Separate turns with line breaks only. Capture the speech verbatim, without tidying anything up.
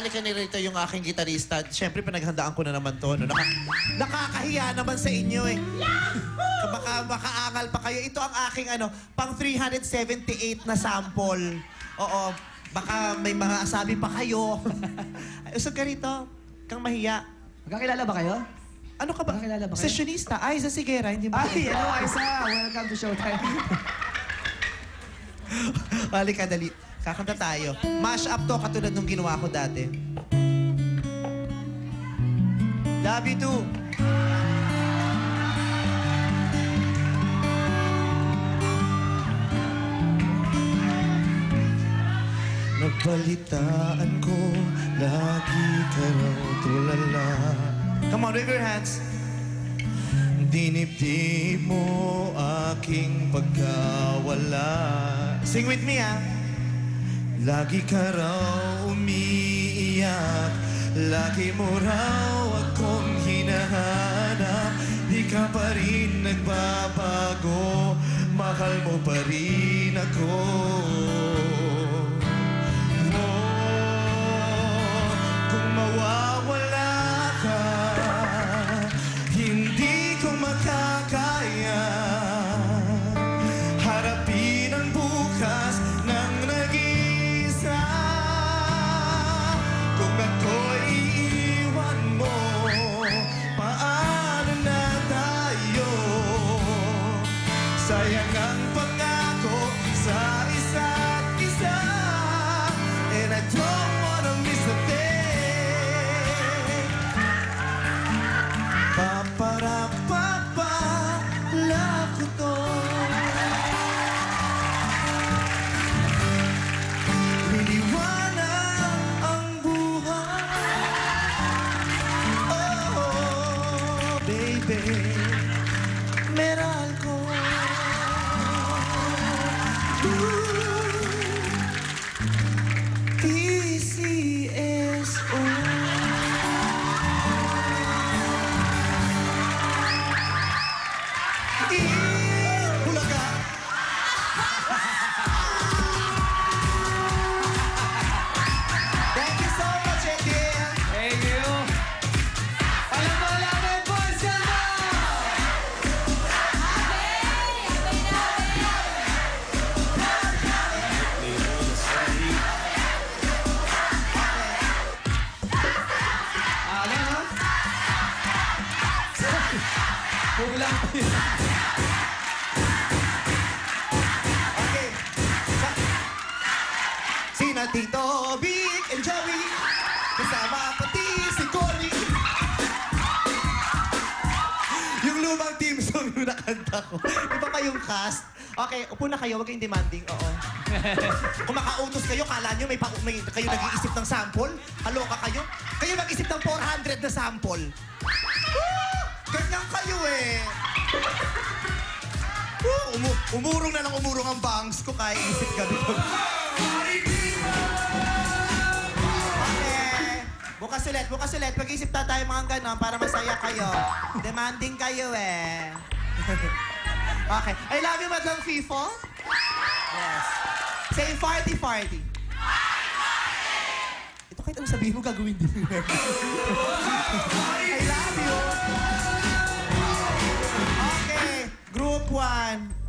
kasali ka ni rito yung aking gitarista. Siyempre, pinaghandaan ko na naman to. No? Naka, nakakahiya naman sa inyo eh. Baka, baka angal pa kayo. Ito ang aking ano, pang three seventy-eight na sample. Oo, baka may mga sabi pa kayo. Usog ka rito, kang mahiya.
Magkakilala ba kayo?
Ano ka ba?
Magkakilala ba kayo?
Sessionista. Ay, sa Sigera, hindi ba?
Ay, hello, Aiza. Welcome to Showtime.
Halika, dali. Kakanta tayo. Mash up to katulad nung ginawa ko dati. Love you too. Nagbalitaan ko, lagi ka raw tulala. Come on, wave your hands. Dinibdib mo aking pagkawala. Sing with me, ah. Lagi ka raw umiiyak, lagi mo raw akong hinahanap. Di ka pa rin nagbabago, mahal mo pa rin ako. Oh, kung mawawala ka, hindi ko makakaya harapin ang bukas ng nag-iisa. Kung ako'y iiwan mo, paano na tayo? Sayang ang pangako sa isa't isa, and I don't wanna miss a thing. Paparapapa, love ko to. Liliwanag ang buhay. Oh, baby, meral ko. T C S O. Bulaga. Thank you so much, Edil.
Thank you. Alam mo namin, boys and Alin, ha? Kulang pa yun.
Okay. Sa- Sina Tito, Vic, and Joey. Kasama pati si Cory. Yung lumang team song yung nakanta ko. Iba pa yung cast. Okay, upo na kayo. Huwag kayong demanding. Oo. Kung makautos kayo, kala nyo may, pa, may kayo nag-iisip ng sample? Haloka kayo? Kayo mag-isip ng four hundred na sample. Woo! Ganyan kayo eh. Woo! Umu umurong na lang umurong ang bangs ko kaya isip gabi. Okay. Bukas ulit, bukas ulit. Pag-isip na tayo mga ganon para masaya kayo. Demanding kayo eh. Okay. I love you, Madlang Fifo. Yes. Say farty farty. Ito kahit ano sabihin mo, gagawin din. I love you. Okay. Group one.